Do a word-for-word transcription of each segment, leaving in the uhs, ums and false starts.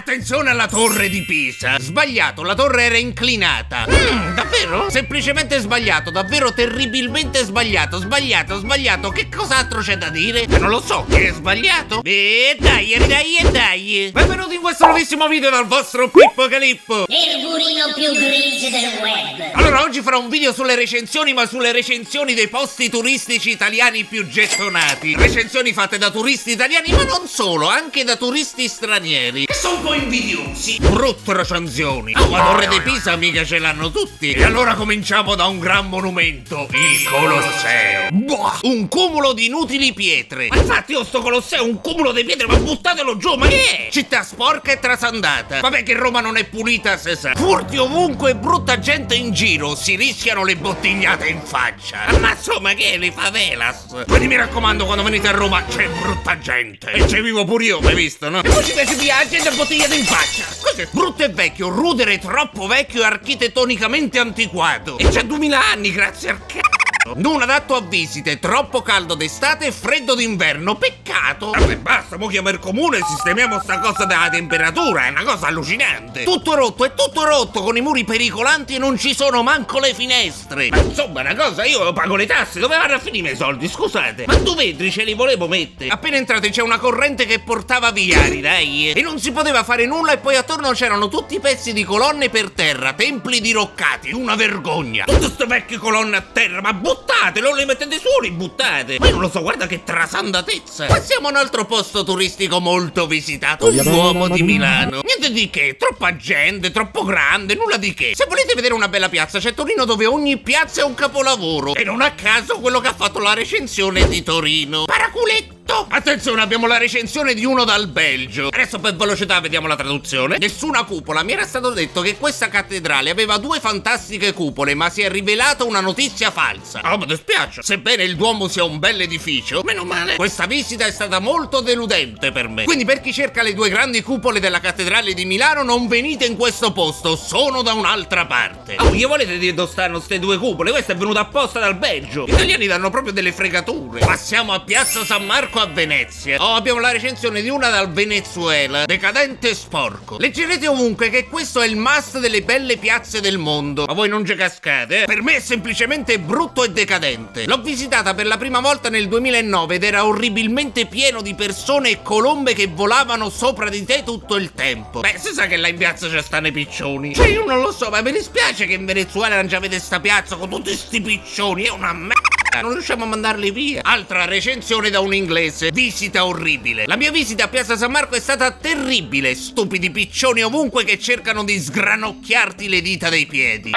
Attenzione alla torre di Pisa. Sbagliato, la torre era inclinata. Mm, davvero? Semplicemente sbagliato, davvero terribilmente sbagliato. Sbagliato, sbagliato. Che cos'altro c'è da dire? Eh, non lo so, che è sbagliato? E dai, e dai, e dai. Benvenuti in questo nuovissimo video dal vostro Pippo Calippo, il burino più grigio del web. Allora, oggi farò un video sulle recensioni, ma sulle recensioni dei posti turistici italiani più gettonati. Recensioni fatte da turisti italiani, ma non solo, anche da turisti stranieri, che sono un po' invidiosi. Brutte recensioni. Oh, la torre di Pisa mica ce l'hanno tutti. E allora cominciamo da un gran monumento, il Colosseo. Boh, un cumulo di inutili pietre. Ma infatti io sto Colosseo, un cumulo di pietre, ma buttatelo giù, ma che è? Città sporca e trasandata. Vabbè che Roma non è pulita, se sa. Furti ovunque, brutta gente in giro, si rischiano le bottigliate in faccia. Ma insomma, che è, le favelas? Quindi mi raccomando, quando venite a Roma c'è brutta gente. E c'è vivo pure io, hai visto, no? E poi ci piace via gente bottigliate in faccia. Cos'è? Brutto e vecchio, rudere troppo vecchio e architettonicamente antiquato. E c'ha duemila anni, grazie al c***o. Non adatto a visite, troppo caldo d'estate e freddo d'inverno, peccato. Vabbè basta, mo chiamo il comune e sistemiamo sta cosa della temperatura, è una cosa allucinante. Tutto rotto, è tutto rotto, con i muri pericolanti e non ci sono manco le finestre. Ma insomma una cosa, io pago le tasse, dove vanno a finire i miei soldi, scusate? Ma due vetri ce li volevo mettere. Appena entrate c'è una corrente che portava via, dai. E non si poteva fare nulla e poi attorno c'erano tutti i pezzi di colonne per terra, templi diroccati, una vergogna. Tutte queste vecchie colonne a terra, ma buttate, non le mettete su, li buttate. Ma io non lo so, guarda che trasandatezza. Passiamo a un altro posto turistico molto visitato, il Duomo di Milano. Niente di che, troppa gente, troppo grande, nulla di che. Se volete vedere una bella piazza, c'è Torino, dove ogni piazza è un capolavoro. E non a caso quello che ha fatto la recensione di Torino. Paraculetto! Attenzione, abbiamo la recensione di uno dal Belgio. Adesso per velocità vediamo la traduzione. Nessuna cupola. Mi era stato detto che questa cattedrale aveva due fantastiche cupole, ma si è rivelata una notizia falsa. Oh, mi dispiace. Sebbene il Duomo sia un bel edificio, meno male, questa visita è stata molto deludente per me. Quindi per chi cerca le due grandi cupole della cattedrale di Milano, non venite in questo posto, sono da un'altra parte. Oh, gli volete dire dove stanno ste due cupole? Questa è venuta apposta dal Belgio. Gli italiani danno proprio delle fregature. Passiamo a Piazza San Marco a Venezia. Oh, abbiamo la recensione di una dal Venezuela, decadente e sporco. Leggerete ovunque che questo è il must delle belle piazze del mondo, ma voi non ci cascate, eh? Per me è semplicemente brutto e decadente. L'ho visitata per la prima volta nel duemilanove ed era orribilmente pieno di persone e colombe che volavano sopra di te tutto il tempo. Beh, si sa che là in piazza ci stanno i piccioni. Cioè io non lo so, ma mi dispiace che in Venezuela non ci avete sta piazza con tutti sti piccioni, è una merda. Non riusciamo a mandarli via. Altra recensione da un inglese. Visita orribile. La mia visita a Piazza San Marco è stata terribile. Stupidi piccioni ovunque che cercano di sgranocchiarti le dita dei piedi.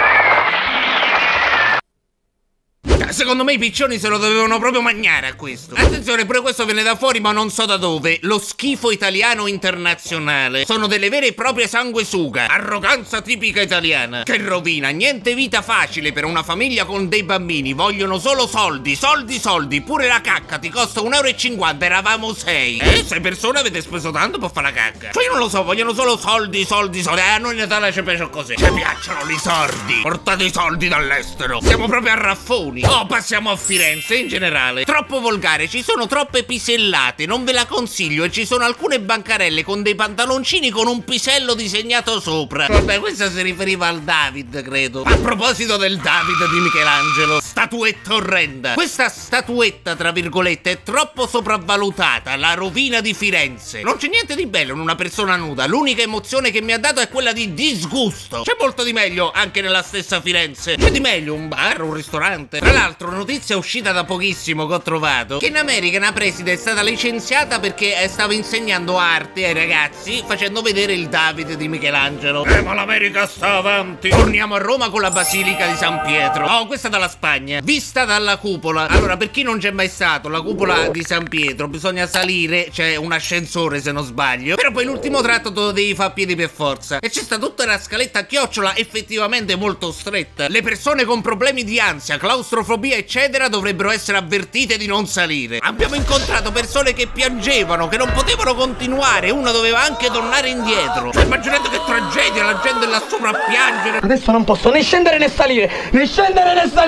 Secondo me i piccioni se lo dovevano proprio mangiare a questo. Attenzione, pure questo viene da fuori ma non so da dove. Lo schifo italiano internazionale. Sono delle vere e proprie sanguisuga. Arroganza tipica italiana, che rovina. Niente vita facile per una famiglia con dei bambini. Vogliono solo soldi, soldi, soldi. Pure la cacca ti costa un euro e cinquanta, eravamo sei. Eh? Sei persone avete speso tanto per fare la cacca. Cioè io non lo so, vogliono solo soldi, soldi, soldi. Eh, a noi in Natale ci piace così. Ci piacciono i soldi. Portate i soldi dall'estero. Siamo proprio a raffoni. Oh, passiamo a Firenze in generale. Troppo volgare, ci sono troppe pisellate, non ve la consiglio e ci sono alcune bancarelle con dei pantaloncini con un pisello disegnato sopra. Vabbè, questa si riferiva al David, credo. A proposito del David di Michelangelo, statuetta orrenda. Questa statuetta, tra virgolette, è troppo sopravvalutata, la rovina di Firenze. Non c'è niente di bello in una persona nuda, l'unica emozione che mi ha dato è quella di disgusto. C'è molto di meglio anche nella stessa Firenze. C'è di meglio un bar, un ristorante. Tra l'altro, notizia uscita da pochissimo che ho trovato, che in America una preside è stata licenziata perché stava insegnando arte ai ragazzi facendo vedere il David di Michelangelo. Eh, ma l'America sta avanti. Torniamo a Roma con la Basilica di San Pietro. Oh, questa dalla Spagna, vista dalla cupola. Allora, per chi non c'è mai stato, la cupola di San Pietro bisogna salire, c'è un ascensore se non sbaglio, però poi l'ultimo tratto te lo devi fare a piedi per forza. E c'è sta tutta una scaletta a chiocciola effettivamente molto stretta. Le persone con problemi di ansia, claustrofobia eccetera dovrebbero essere avvertite di non salire. Abbiamo incontrato persone che piangevano, che non potevano continuare, una doveva anche tornare indietro. Cioè immaginate che tragedia, la gente là sopra a piangere. Adesso non posso né scendere né salire, né scendere né salire.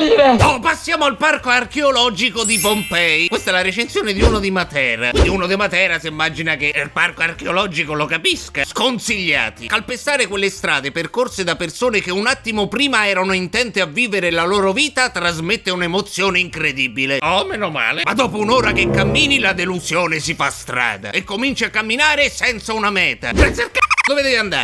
Oh, passiamo al parco archeologico di Pompei. Questa è la recensione di uno di Matera. Quindi uno di Matera si immagina che il parco archeologico lo capisca. Sconsigliati. Calpestare quelle strade percorse da persone che un attimo prima erano intente a vivere la loro vita trasmette un'emozione incredibile. Oh, meno male. Ma dopo un'ora che cammini la delusione si fa strada e cominci a camminare senza una meta. Grazie al c***o, dove devi andare?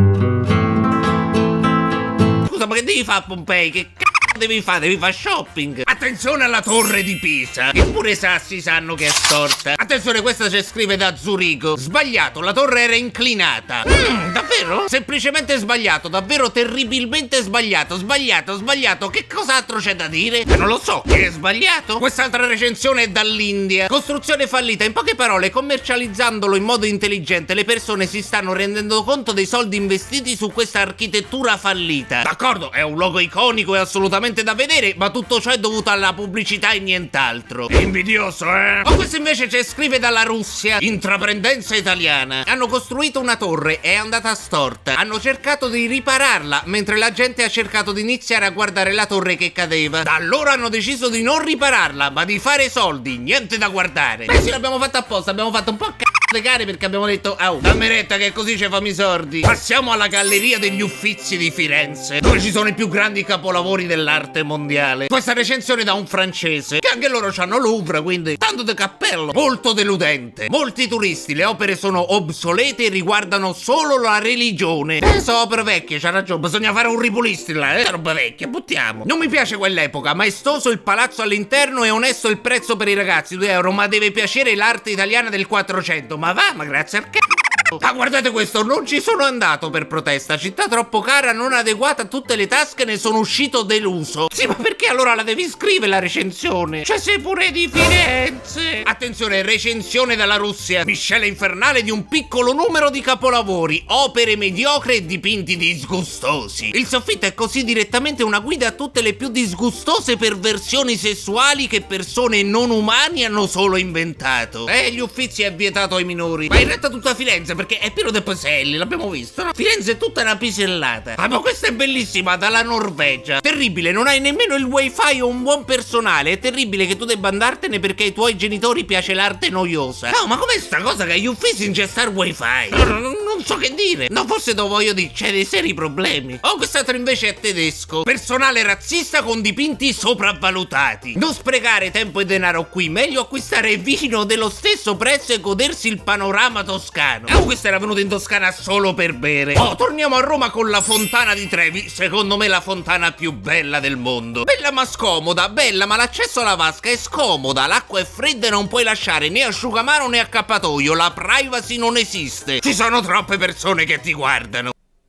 Scusa, ma che devi fare a Pompei? Che c***o devi fare? Devi fare shopping. Attenzione alla torre di Pisa, che pure i sassi sanno che è storta. Attenzione, questa ci scrive da Zurigo. Sbagliato, la torre era inclinata. Mm, davvero? Semplicemente sbagliato, davvero terribilmente sbagliato. Sbagliato, sbagliato. Che cos'altro c'è da dire? Eh, non lo so, che è sbagliato? Quest'altra recensione è dall'India. Costruzione fallita. In poche parole, commercializzandolo in modo intelligente, le persone si stanno rendendo conto dei soldi investiti su questa architettura fallita. D'accordo, è un logo iconico e assolutamente da vedere, ma tutto ciò è dovuto alla pubblicità e nient'altro. È invidioso, eh? O questo invece ci scrive dalla Russia. Intraprendenza italiana. Hanno costruito una torre, è andata storta. Hanno cercato di ripararla, mentre la gente ha cercato di iniziare a guardare la torre che cadeva. Da allora hanno deciso di non ripararla, ma di fare soldi. Niente da guardare. Beh sì, l'abbiamo fatto apposta, abbiamo fatto un po' a c***o le gare perché abbiamo detto oh, dammi retta che così ci fammi i sordi. Passiamo alla Galleria degli Uffizi di Firenze, dove ci sono i più grandi capolavori dell'arte mondiale. Questa recensione da un francese, che anche loro hanno Louvre, quindi tanto di cappello. Molto deludente. Molti turisti, le opere sono obsolete e riguardano solo la religione. Eh, sono opere vecchie, c'ha ragione, bisogna fare un ripulisti là, eh, roba vecchia, buttiamo. Non mi piace quell'epoca, maestoso il palazzo all'interno e onesto il prezzo per i ragazzi, due euro, ma deve piacere l'arte italiana del quattrocento. Ma va, ma grazie al c***o. Ah, guardate questo, non ci sono andato per protesta. Città troppo cara, non adeguata a tutte le tasche, ne sono uscito deluso. Sì, ma perché allora la devi scrivere la recensione? Cioè, sei pure di Firenze. Attenzione, recensione dalla Russia. Miscela infernale di un piccolo numero di capolavori, opere mediocre e dipinti disgustosi. Il soffitto è così direttamente una guida a tutte le più disgustose perversioni sessuali che persone non umane hanno solo inventato. Eh, gli Uffizi è vietato ai minori. Ma in realtà tutta Firenze, perché è pieno di piselli, l'abbiamo visto, no? Firenze è tutta una pisellata. Ah, ma questa è bellissima, dalla Norvegia. Terribile, non hai nemmeno il wifi o un buon personale. È terribile che tu debba andartene perché ai tuoi genitori piace l'arte noiosa. No, ma com'è sta cosa che agli Uffizi non c'è sta il wifi? No, no, no, non so che dire. No, forse devo voglio dire, c'è dei seri problemi. Oh, quest'altro invece è tedesco. Personale razzista con dipinti sopravvalutati. Non sprecare tempo e denaro qui, meglio acquistare vino dello stesso prezzo e godersi il panorama toscano. Oh, questa era venuta in Toscana solo per bere. Oh, torniamo a Roma con la Fontana di Trevi, secondo me la fontana più bella del mondo. Bella ma scomoda, bella ma l'accesso alla vasca è scomoda, l'acqua è fredda e non puoi lasciare né asciugamano né accappatoio, la privacy non esiste. Ci sono troppe persone che ti guardano.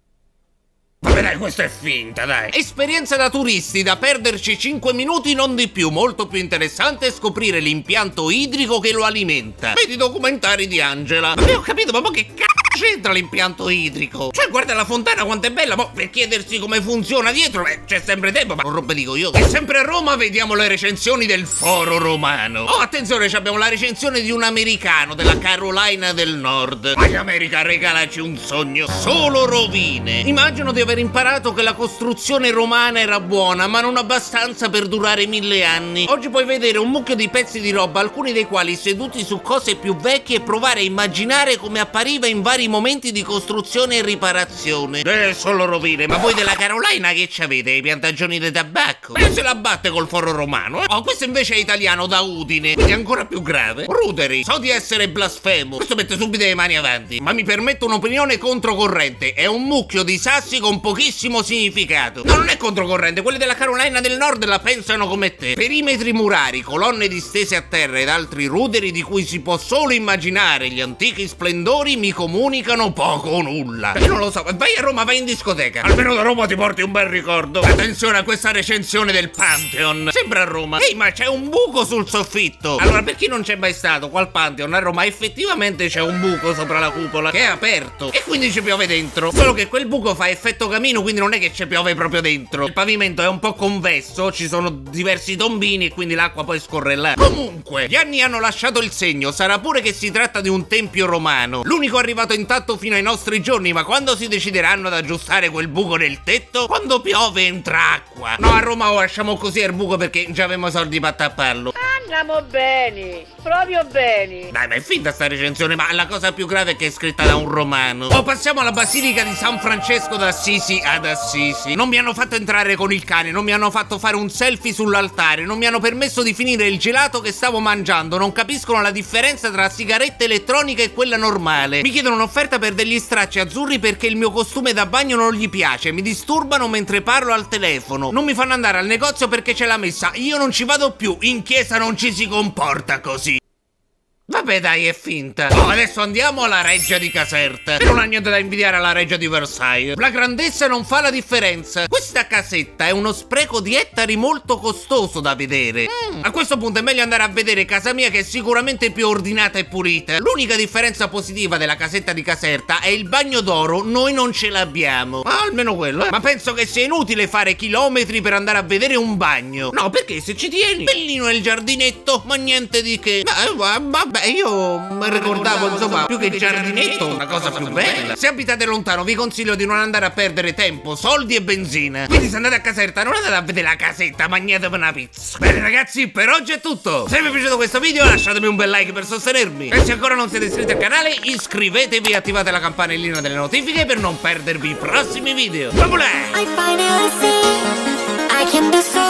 Vabbè dai, questa è finta, dai. Esperienza da turisti, da perderci cinque minuti non di più. Molto più interessante è scoprire l'impianto idrico che lo alimenta. Vedi i documentari di Angela. Vabbè, ho capito, ma che c***o c'entra l'impianto idrico? Cioè, guarda la fontana quanto è bella, ma per chiedersi come funziona dietro eh, c'è sempre tempo, ma non roba dico io. E sempre a Roma vediamo le recensioni del Foro Romano. Oh, attenzione, abbiamo la recensione di un americano della Carolina del Nord. Vai America, regalaci un sogno, solo rovine. Immagino di aver imparato che la costruzione romana era buona, ma non abbastanza per durare mille anni. Oggi puoi vedere un mucchio di pezzi di roba, alcuni dei quali seduti su cose più vecchie, e provare a immaginare come appariva in vari momenti di costruzione e riparazione. Eh, solo rovine. Ma voi della Carolina che ci avete? I piantagioni di tabacco? E se la batte col Foro Romano, eh? Oh, questo invece è italiano da Udine, quindi ancora più grave. Ruderi, so di essere blasfemo. Questo mette subito le mani avanti, ma mi permetto un'opinione controcorrente. È un mucchio di sassi con pochissimo significato. No, non è controcorrente, quelli della Carolina del Nord la pensano come te. Perimetri murari, colonne distese a terra ed altri ruderi di cui si può solo immaginare gli antichi splendori mi comunicano poco o nulla. Io non lo so, vai a Roma, vai in discoteca. Almeno da Roma ti porti un bel ricordo. Attenzione a questa recensione del Pantheon. Sembra a Roma. Ehi, ma c'è un buco sul soffitto. Allora, per chi non c'è mai stato qua al Pantheon a Roma, effettivamente c'è un buco sopra la cupola che è aperto e quindi ci piove dentro. Solo che quel buco fa effetto camino, quindi non è che ci piove proprio dentro. Il pavimento è un po' convesso, ci sono diversi tombini e quindi l'acqua poi scorre là. Comunque, gli anni hanno lasciato il segno. Sarà pure che si tratta di un tempio romano. L'unico arrivato in intatto fino ai nostri giorni, ma quando si decideranno ad aggiustare quel buco nel tetto, quando piove entra acqua. No, a Roma oh, lasciamo così il buco perché già avevamo soldi per tapparlo. Andiamo bene, proprio bene. Dai, ma è finta sta recensione, ma la cosa più grave è che è scritta da un romano. Oh, passiamo alla Basilica di San Francesco d'Assisi ad Assisi. Non mi hanno fatto entrare con il cane, non mi hanno fatto fare un selfie sull'altare, non mi hanno permesso di finire il gelato che stavo mangiando, non capiscono la differenza tra sigaretta elettronica e quella normale. Mi chiedono un'offerta per degli stracci azzurri perché il mio costume da bagno non gli piace, mi disturbano mentre parlo al telefono, non mi fanno andare al negozio perché c'è la messa, io non ci vado più, in chiesa non ci si comporta così. Vabbè dai, è finta. Oh, adesso andiamo alla Reggia di Caserta. E non ha niente da invidiare alla Reggia di Versailles. La grandezza non fa la differenza. Questa casetta è uno spreco di ettari molto costoso da vedere. Mm. A questo punto è meglio andare a vedere casa mia, che è sicuramente più ordinata e pulita. L'unica differenza positiva della casetta di Caserta è il bagno d'oro, noi non ce l'abbiamo. Ma almeno quello, eh. Ma penso che sia inutile fare chilometri per andare a vedere un bagno. No, perché se ci tieni, bellino è il giardinetto, ma niente di che. Ma, ma, Beh, io mi ricordavo, insomma, più che il giardinetto, una cosa più bella. Se abitate lontano, vi consiglio di non andare a perdere tempo, soldi e benzina. Quindi se andate a Caserta, non andate a vedere la casetta, mangiatevi una pizza. Bene ragazzi, per oggi è tutto. Se vi è piaciuto questo video, lasciatemi un bel like per sostenermi. E se ancora non siete iscritti al canale, iscrivetevi e attivate la campanellina delle notifiche per non perdervi i prossimi video. Bye bye!